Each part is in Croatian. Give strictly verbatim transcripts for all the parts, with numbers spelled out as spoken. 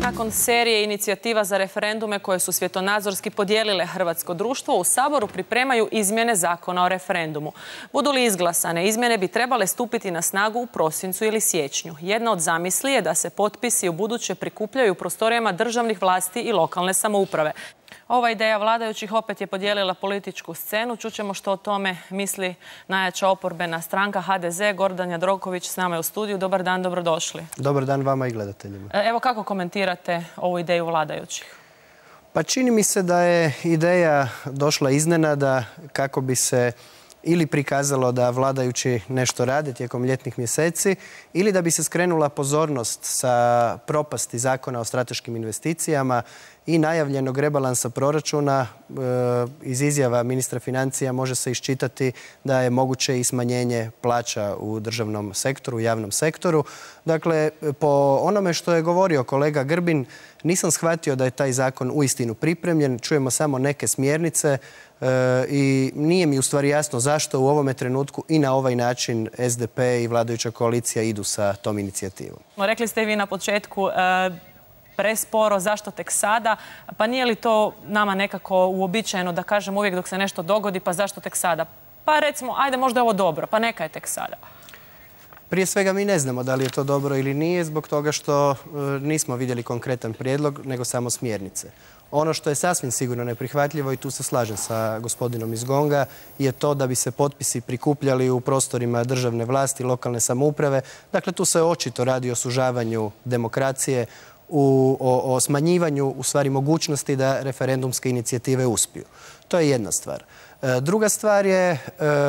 Nakon serije inicijativa za referendume koje su svjetonazorski podijelile hrvatsko društvo, u Saboru pripremaju izmjene zakona o referendumu. Budu li izglasane, izmjene bi trebale stupiti na snagu u prosincu ili siječnju. Jedna od zamisli je da se potpisi u buduće prikupljaju u prostorijama državnih vlasti i lokalne samouprave. Ova ideja vladajućih opet je podijelila političku scenu. Čućemo što o tome misli najjača oporbena stranka H D Z. Gordan Jandroković s nama je u studiju. Dobar dan, dobrodošli. Dobar dan vama i gledateljima. Evo kako komentirate ovu ideju vladajućih? Pa čini mi se da je ideja došla iznenada kako bi se ili prikazalo da vladajući nešto rade tijekom ljetnih mjeseci ili da bi se skrenula pozornost sa propasti zakona o strateškim investicijama i najavljenog rebalansa proračuna. E, iz izjava ministra financija može se iščitati da je moguće i smanjenje plaća u državnom sektoru, u javnom sektoru. Dakle, po onome što je govorio kolega Grbin, nisam shvatio da je taj zakon uistinu pripremljen. Čujemo samo neke smjernice e, i nije mi u stvari jasno zašto u ovome trenutku i na ovaj način S D P i vladajuća koalicija idu sa tom inicijativom. Rekli ste vi na početku e, presporo, zašto tek sada? Pa nije li to nama nekako uobičajeno da kažemo uvijek dok se nešto dogodi, pa zašto tek sada? Pa recimo, ajde, možda je ovo dobro, pa neka je tek sada. Prije svega mi ne znamo da li je to dobro ili nije zbog toga što e, nismo vidjeli konkretan prijedlog, nego samo smjernice. Ono što je sasvim sigurno neprihvatljivo, i tu se slažem sa gospodinom iz Gonga, je to da bi se potpisi prikupljali u prostorima državne vlasti, lokalne samouprave. Dakle, tu se očito radi o sužavanju demokracije, U, o, o smanjivanju u stvari mogućnosti da referendumske inicijative uspiju. To je jedna stvar. E, druga stvar je e,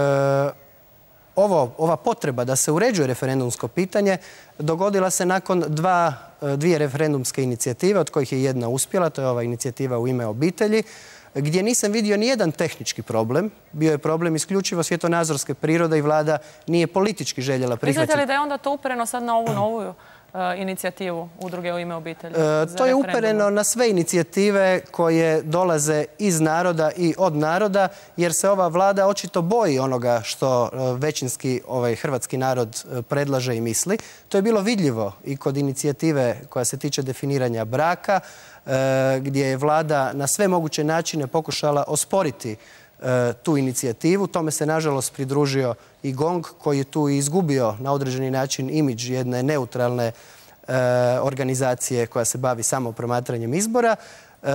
ovo, ova potreba da se uređuje referendumsko pitanje dogodila se nakon dva, dvije referendumske inicijative, od kojih je jedna uspjela, to je ova inicijativa U ime obitelji, gdje nisam vidio ni jedan tehnički problem. Bio je problem isključivo svjetonazorske prirode i vlada nije politički željela prihvatiti. Mislite li da je onda to upereno sad na ovu novu inicijativu Udruge U ime obitelji? E, to je upereno na sve inicijative koje dolaze iz naroda i od naroda, jer se ova vlada očito boji onoga što većinski ovaj hrvatski narod predlaže i misli. To je bilo vidljivo i kod inicijative koja se tiče definiranja braka, e, gdje je vlada na sve moguće načine pokušala osporiti tu inicijativu. Tome se nažalost pridružio i Gong, koji je tu izgubio na određeni način imidž jedne neutralne e, organizacije koja se bavi samo promatranjem izbora. E,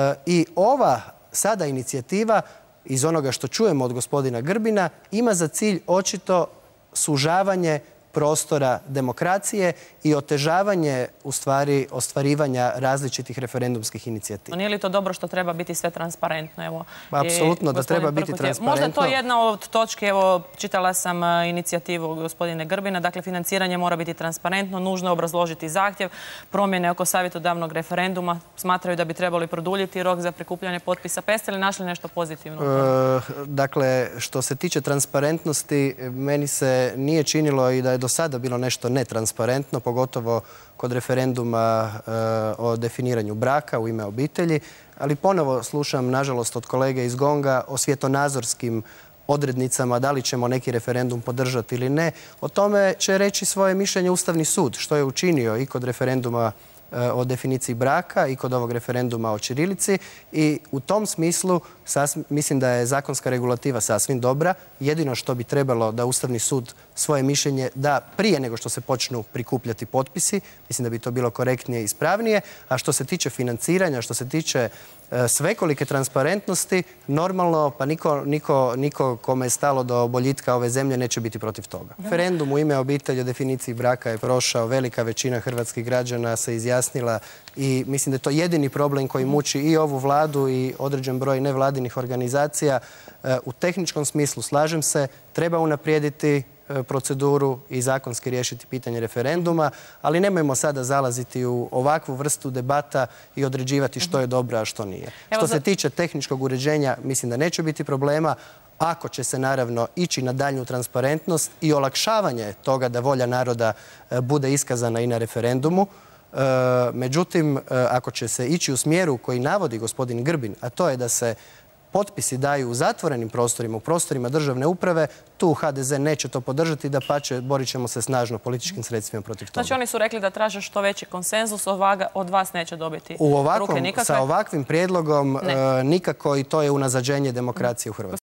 I ova sada inicijativa, iz onoga što čujemo od gospodina Grbina, ima za cilj očito sužavanje prostora demokracije i otežavanje u stvari ostvarivanja različitih referendumskih inicijativa. Nije li to dobro što treba biti sve transparentno? Evo, apsolutno da treba biti transparentno. Možda to je jedna od točke, evo, čitala sam inicijativu gospodine Grbina, dakle, financiranje mora biti transparentno, nužno je obrazložiti zahtjev, promjene oko savjetodavnog referenduma, smatraju da bi trebali produljiti rok za prikupljanje potpisa. Pa jeste li našli nešto pozitivno? E, dakle, što se tiče transparentnosti, meni se nije činilo i da je do sada bilo nešto netransparentno, pogotovo kod referenduma e, o definiranju braka u ime obitelji, ali ponovo slušam, nažalost, od kolege iz Gonga o svjetonazorskim odrednicama, da li ćemo neki referendum podržati ili ne. O tome će reći svoje mišljenje Ustavni sud, što je učinio i kod referenduma o definiciji braka i kod ovog referenduma o ćirilici, i u tom smislu sasvim, mislim da je zakonska regulativa sasvim dobra. Jedino što bi trebalo da Ustavni sud svoje mišljenje da prije nego što se počnu prikupljati potpisi. Mislim da bi to bilo korektnije i ispravnije. A što se tiče financiranja, što se tiče e, svekolike transparentnosti, normalno, pa niko, niko, niko kome je stalo do boljitka ove zemlje neće biti protiv toga. Referendum U ime obitelji o definiciji braka je prošao, velika većina hrvatskih građana se izjasnila i mislim da je to jedini problem koji muči i ovu vladu i određen broj nevladinih organizacija. E, u tehničkom smislu slažem se, treba unaprijediti proceduru i zakonski riješiti pitanje referenduma, ali nemojmo sada zalaziti u ovakvu vrstu debata i određivati što je dobro, a što nije. Što se tiče tehničkog uređenja, mislim da neće biti problema, ako će se naravno ići na daljnju transparentnost i olakšavanje toga da volja naroda bude iskazana i na referendumu. Međutim, ako će se ići u smjeru koji navodi gospodin Grbin, a to je da se potpisi daju u zatvorenim prostorima, u prostorima državne uprave, tu ha de ze neće to podržati, dapače, borit ćemo se snažno političkim sredstvima protiv toga. Znači oni su rekli da traže što veći konsenzus, od vas neće dobiti u ruke nikakve? Sa ovakvim prijedlogom nikako i to je unazađenje demokracije u Hrvatskoj.